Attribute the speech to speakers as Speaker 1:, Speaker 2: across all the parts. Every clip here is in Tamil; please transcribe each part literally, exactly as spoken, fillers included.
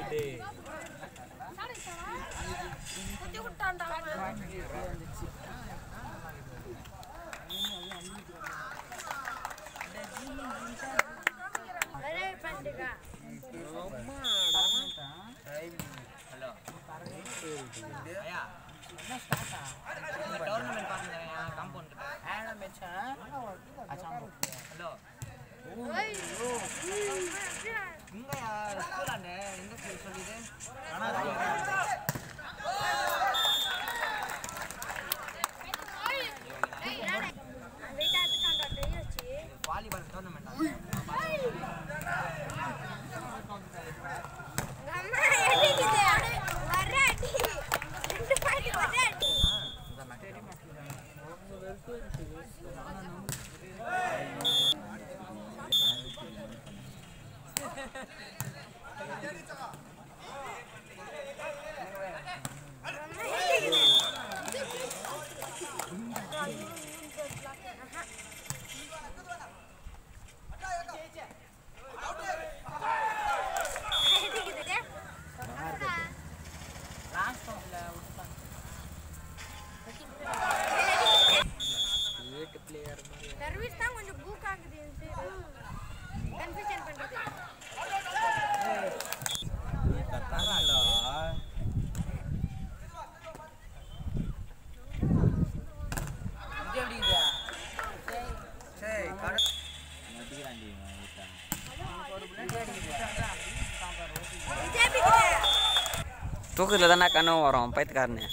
Speaker 1: தூக்கத்தில் தானே கனவு வரும் பைத்துக்காரனு.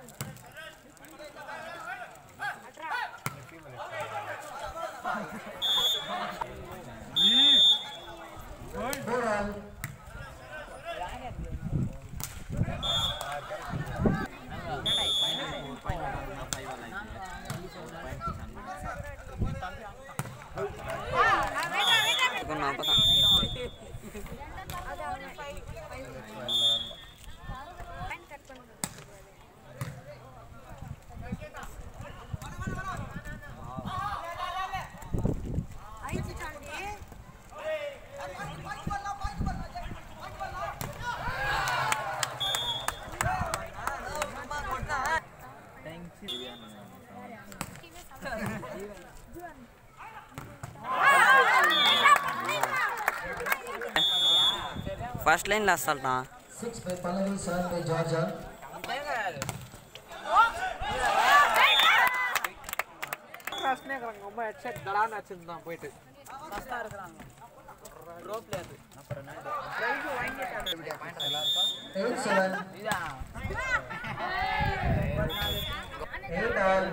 Speaker 2: Bye.
Speaker 1: First line last assault na.
Speaker 2: Six by Pallavi, seven by Georgia.
Speaker 3: Krasne karang ரொம்ப ஹெட்செட் தடான வச்சிருந்தான் போயிட்டு சஸ்தா இருக்கறாங்க ப்ரோ பிளேயர் அப்புறம் நான் பிரைஸ் வாங்கிட்டானே வீடியோ பாயிண்ட் எல்லாரும்
Speaker 2: eight seven.
Speaker 3: இதா
Speaker 2: eight all.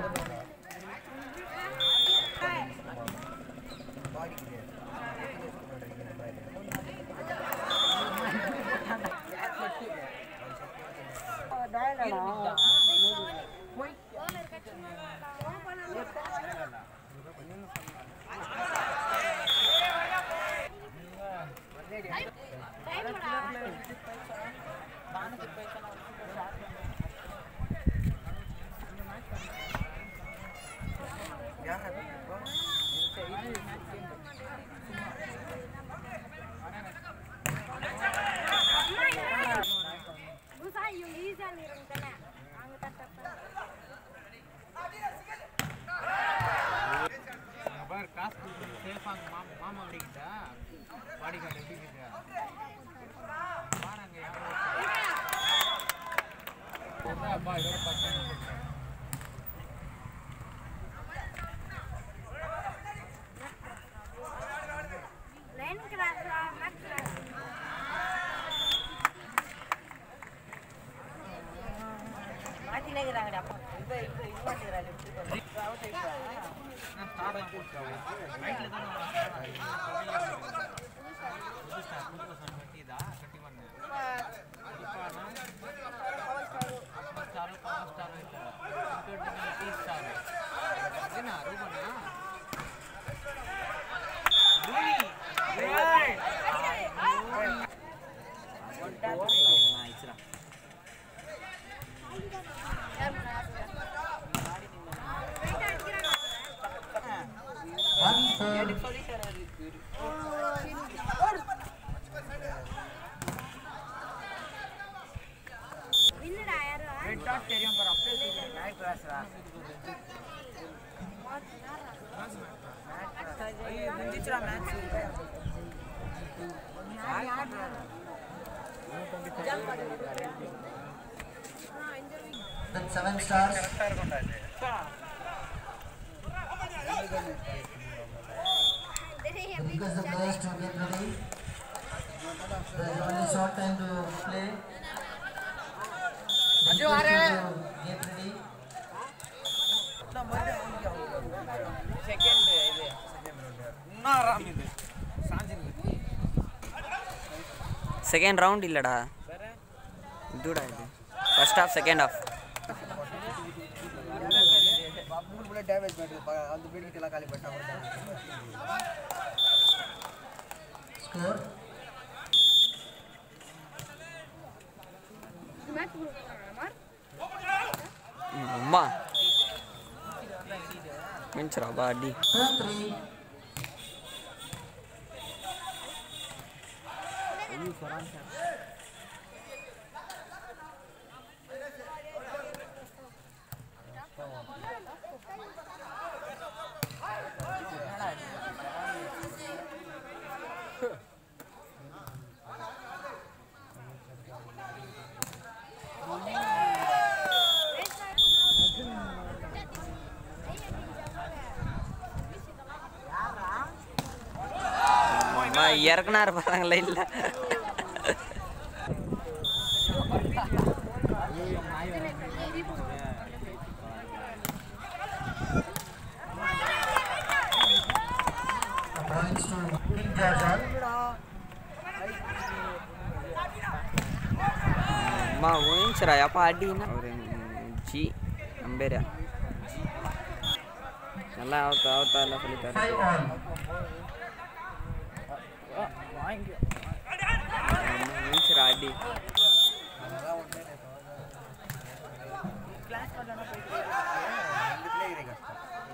Speaker 2: மாமா அடிக்கிட்டா பாடி கார்டு எப்படி இருக்கு பாருங்க அப்பா இதோட பச்சை
Speaker 4: லைன் கிராஸ் மேக்ஸ் மாத்தி நேக்குறாங்கடா அப்பா இப்போ இப்போ இன்வெர்ட்டர் லெஃப்ட் அவுட் ஆயிட்டா
Speaker 3: நான் ஸ்டார்ட் போட்றேன் ரைட்ல தான் நான் ஸ்டார்ட் புது சன் கட்டிதா கட்டி பண்ணேன் இப்போ நான் power star star power star internet டீ ஸ்டார் என்ன ரூபனா டூலி ஏய் ஒன் டாப் நைஸ்ரா
Speaker 2: One four.
Speaker 4: வின்னுடா யாரு
Speaker 3: ரெட் டாட் தெரியும் பாரு அப்படியே நைட் கிளாஸ்ரா ஐயோ முடிஞ்சிச்சா match
Speaker 2: With seven stars. Because the players to get ready. There is only short time to play.
Speaker 3: Ajju are
Speaker 2: Get ready.
Speaker 3: Second இது இன்னும் இது சாஞ்சிருக்கு
Speaker 1: Second round illada. Iduda idu. First half, second half.
Speaker 3: ಮೂರು ಬುಲೆಟ್ ಡ್ಯಾಮೇಜ್ ಮಾಡಿದ್ರು ಅದು ಬಿಡ್ಲಿಕ್ಕೆಲ್ಲ ಖಾಲಿ ಪಟ್ಟ
Speaker 2: Score.
Speaker 4: மேட்ச் கொடுக்கறாங்க
Speaker 1: Amma. Minchra badi.
Speaker 2: Four three.
Speaker 1: Amma iraknar parangala illa.
Speaker 2: Points to King Georgia.
Speaker 1: Amma minchra yapa adi na. G ambera. Nalla avta avta alla solitare.
Speaker 2: Five all.
Speaker 3: வாங்கி
Speaker 1: Minchra adi.
Speaker 3: ಕ್ಲಾಸ್ ಮಾಡೋಣ ಹೋಯ್ತು ಒಂದು ಪ್ಲೇ ಇದೆ ಕಷ್ಟ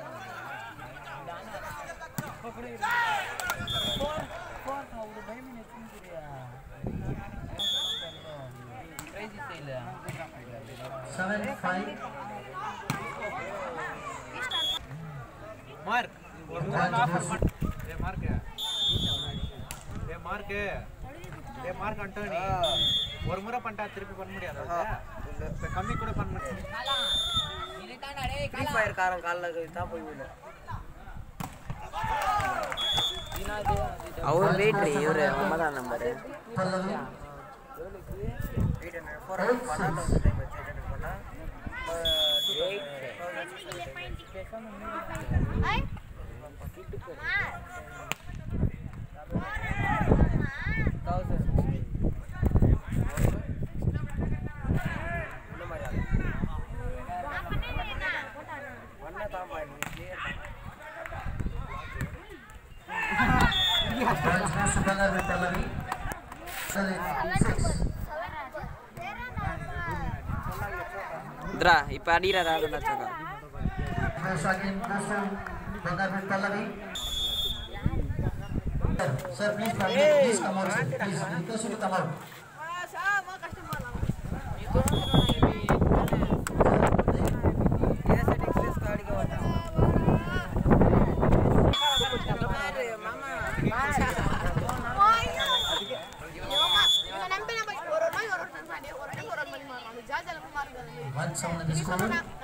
Speaker 3: ಪಕಡಿ ಫೋರ್ ಫೋರ್ ಹೌದು ಬೈ ಮಿನಿಟ್ ತಿಂತಿರಿಯಾ ಪ್ರೈಸ್ ಇಲ್ಲ
Speaker 2: Seven five.
Speaker 3: ஏ மார்க் ஏ மார்க் ஏ மார்க் அண்டோனி ஒரு முறை பண்ணிட்டா திருப்பி பண்ண முடியாது இப்ப கம்மி கூட பண்ண முடியாது
Speaker 1: ஃப்ரீ ஃபயர் காரன் கால்ல தான் போய் விடு அவர் வெயிட் இவரு ஒன்பதாம் நம்பர் வெயிட் என்ன four பண்ணா டைம் வச்சு பண்ணா ஐ Dra, ipa adira ra na chaka.
Speaker 2: Sir, please, please come out, sir. Please, request you to come out. One someone in the school.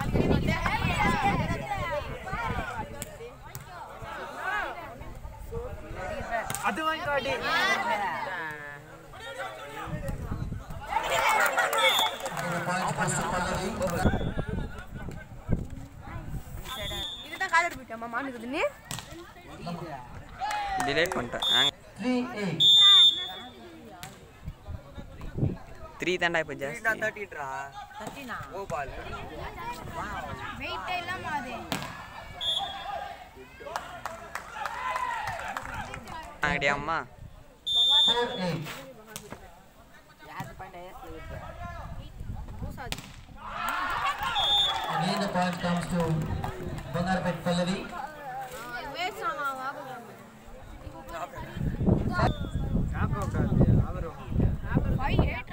Speaker 3: அது வாங்கி
Speaker 5: இதுதான் காலர் போயிட்டமா மானுக்குது நீ
Speaker 1: டிலீட் பண்ணிட்டேன்
Speaker 2: three eight.
Speaker 1: three தான்டா இப்ப ஜாஸ்தி
Speaker 4: thirty ட்ரா thirty னா ஓ பால் வாவ்
Speaker 5: வெயிட் இல்லமா அது
Speaker 1: ஐடியா அம்மா
Speaker 2: four eight.
Speaker 4: யாரு பண்ணே
Speaker 5: பூசாதி
Speaker 2: Again the point comes to Bangarpet Pallavi.
Speaker 5: வேசாமா வாகுங்க
Speaker 3: ஞாபகம் அவரு
Speaker 5: five eight